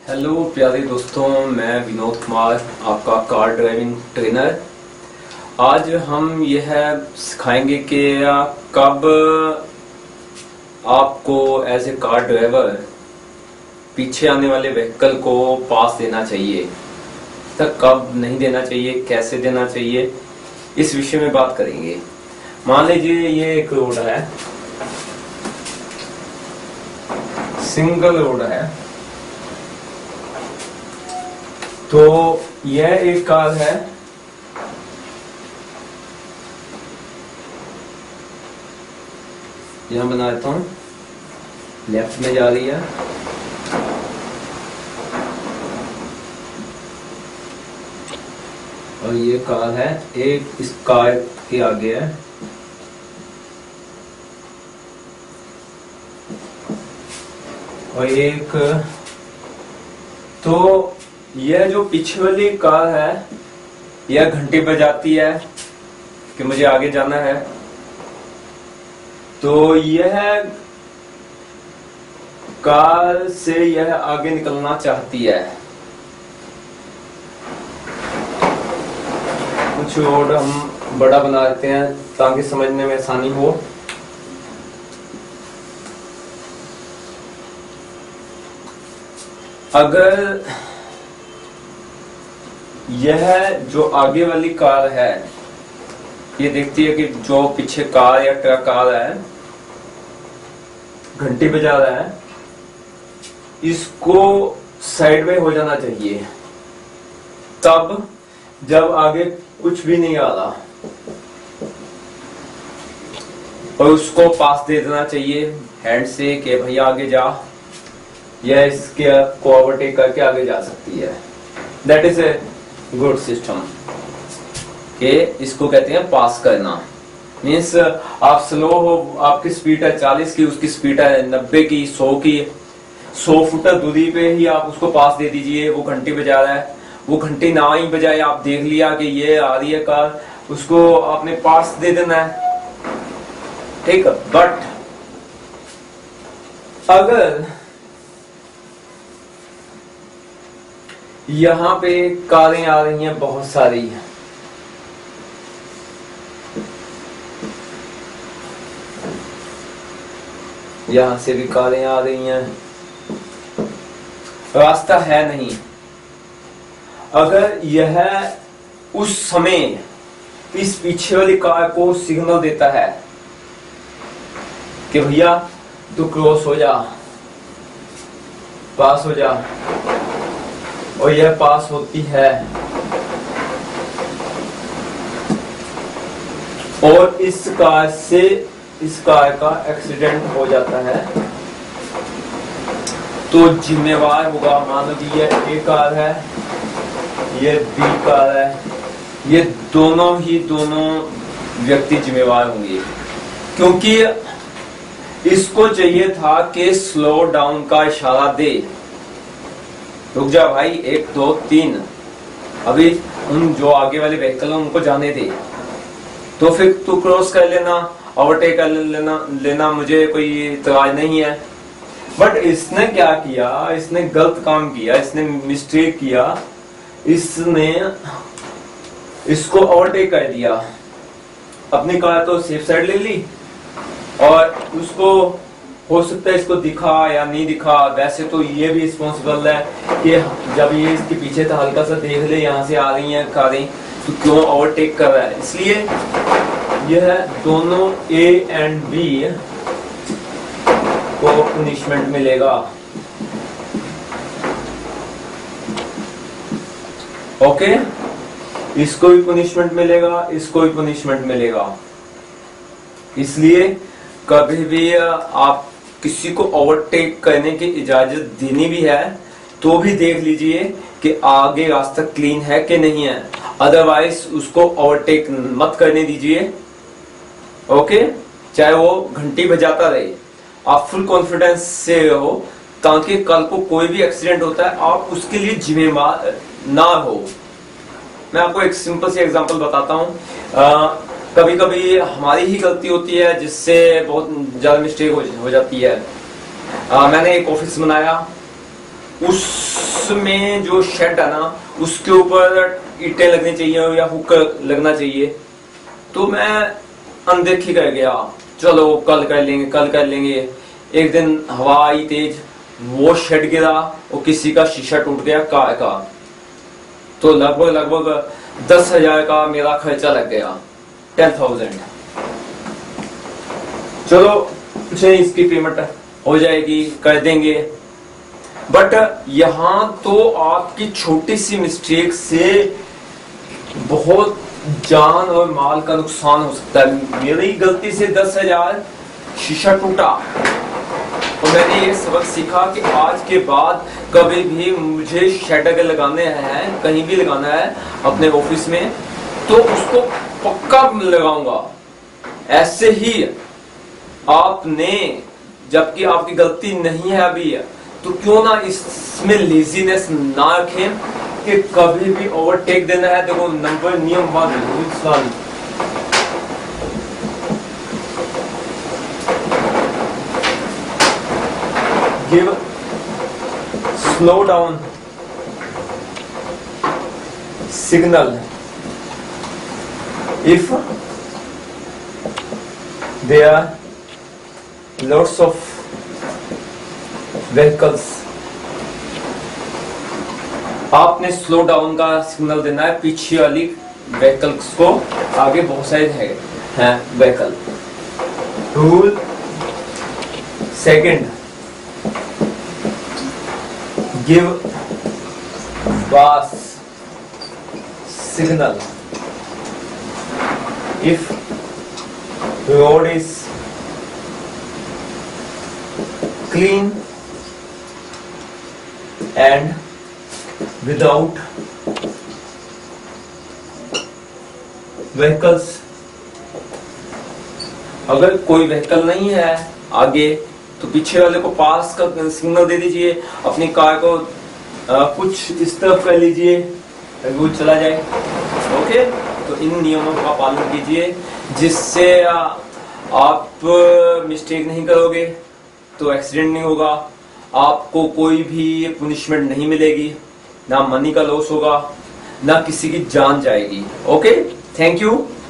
Hello प्यारे दोस्तों, मैं विनोद कुमार, आपका कार ड्राइविंग ट्रेनर। आज हम यह सिखाएंगे कि कब आपको एज ए कार ड्राइवर पीछे आने वाले व्हीकल को पास देना चाहिए, तक कब नहीं देना चाहिए, कैसे देना चाहिए, इस विषय में बात करेंगे। मान लीजिए ये एक रोड है, सिंगल रोड है, तो यह एक कार है, यहां बना देता हूं, लेफ्ट में जा रही है, और ये कार है, एक इस कार के आगे है, और एक तो यह जो पीछे वाली कार है यह घंटी बजाती है कि मुझे आगे जाना है, तो यह कार से यह आगे निकलना चाहती है। कुछ रोड हम बड़ा बना देते हैं ताकि समझने में आसानी हो। अगर यह जो आगे वाली कार है ये देखती है कि जो पीछे कार या ट्रक आ रहा है, घंटी बजा रहा है, इसको साइड में हो जाना चाहिए। तब जब आगे कुछ भी नहीं आ रहा और उसको पास दे देना चाहिए हैंड से कि भैया आगे जा, यह इसके को ओवरटेक करके आगे जा सकती है। That is a good system के इसको कहते हैं पास करना। मीन्स आप स्लो हो, आपकी स्पीड है 40 की, उसकी स्पीड है 90 की, 100 की, 100 फुट दूरी पे ही आप उसको पास दे दीजिए। वो घंटी बजा रहा है, वो घंटी ना ही बजाए, आप देख लिया कि ये आ रही है कार, उसको आपने पास दे देना है, ठीक है। बट अगर यहां पे कारें आ रही हैं बहुत सारी, यहां से भी कारें आ रही हैं, रास्ता है नहीं, अगर यह उस समय इस पीछे वाली कार को सिग्नल देता है कि भैया तू क्रॉस हो जा, पास हो जा, और यह पास होती है, और इस कार से इस कार का एक्सीडेंट हो जाता है, तो जिम्मेवार होगा, मान लो कि ये ए कार है, ये बी कार है, ये दोनों व्यक्ति जिम्मेवार होंगे, क्योंकि इसको चाहिए था कि स्लो डाउन का इशारा दे, रुक जा भाई, 1 2 3, अभी उन जो आगे वाले व्हीकल है उनको जाने दे, तो फिर तू क्रॉस कर लेना, ओवरटेक कर लेना, मुझे कोई इतराज नहीं है। बट इसने क्या किया, इसने गलत काम किया, इसने मिस्टेक किया, इसने इसको ओवरटेक कर दिया, अपनी कार तो सेफ साइड ले ली, और उसको हो सकता है इसको दिखा या नहीं दिखा, वैसे तो ये भी रिस्पॉन्सिबल है कि जब ये इसके पीछे था हल्का सा देख ले, यहाँ से आ रही हैं कारें, तो क्यों ओवरटेक कर रहा है। इसलिए यह दोनों ए एंड बी को पनिशमेंट मिलेगा। ओके, इसको भी पनिशमेंट मिलेगा, इसको भी पनिशमेंट मिलेगा। इसलिए कभी भी आप किसी को ओवरटेक करने की इजाजत देनी भी है तो भी देख लीजिए कि आगे रास्ता क्लीन है कि नहीं है, अदरवाइज उसको ओवरटेक मत करने दीजिए। ओके, चाहे वो घंटी बजाता रहे, आप फुल कॉन्फिडेंस से रहो, ताकि कल को कोई भी एक्सीडेंट होता है आप उसके लिए जिम्मेदार ना हो। मैं आपको एक सिंपल सी एग्जांपल बताता हूँ। कभी कभी हमारी ही गलती होती है जिससे बहुत ज्यादा मिस्टेक हो जाती है। मैंने एक ऑफिस बनाया, उस उसमें जो शेड है ना उसके ऊपर ईंटें लगनी चाहिए या हुक लगना चाहिए। तो मैं अनदेखी कर गया, चलो कल कर लेंगे कल कर लेंगे। एक दिन हवा आई तेज, वो शेड गिरा और किसी का शीशा टूट गया कार का। तो लगभग 10,000 का मेरा खर्चा लग गया, 10,000। चलो मुझे इसकी पेमेंट हो जाएगी, कर देंगे। बट यहां तो आपकी छोटी सी मिस्टेक से बहुत जान और माल का नुकसान हो सकता है। मेरी गलती से 10,000 शीशा टूटा और मैंने ये सबक सीखा कि आज के बाद कभी भी मुझे शेड अगर लगाने हैं, कहीं भी लगाना है अपने ऑफिस में, तो उसको पक्का लगाऊंगा। ऐसे ही आपने, जबकि आपकी गलती नहीं है अभी, तो क्यों ना इसमें लेजीनेस ना रखें कि कभी भी ओवरटेक देना है। देखो नंबर नियम 1, give slow down signal if there are lots of vehicles। आपने स्लो डाउन का सिग्नल देना है पीछे वाली व्हीकल्स को, आगे बहुत सारे हैं vehicle. Rule second, give fast signal if road is clean and without vehicles। अगर कोई व्हीकल नहीं है आगे तो पीछे वाले को पास का सिग्नल दे दीजिए, अपनी कार को कुछ इस तरफ कर लीजिए ताकि वो चला जाए। ओके, तो इन नियमों का पालन कीजिए जिससे आप मिस्टेक नहीं करोगे, तो एक्सीडेंट नहीं होगा, आपको कोई भी पुनिशमेंट नहीं मिलेगी, ना मनी का लॉस होगा, ना किसी की जान जाएगी। Okay, thank you.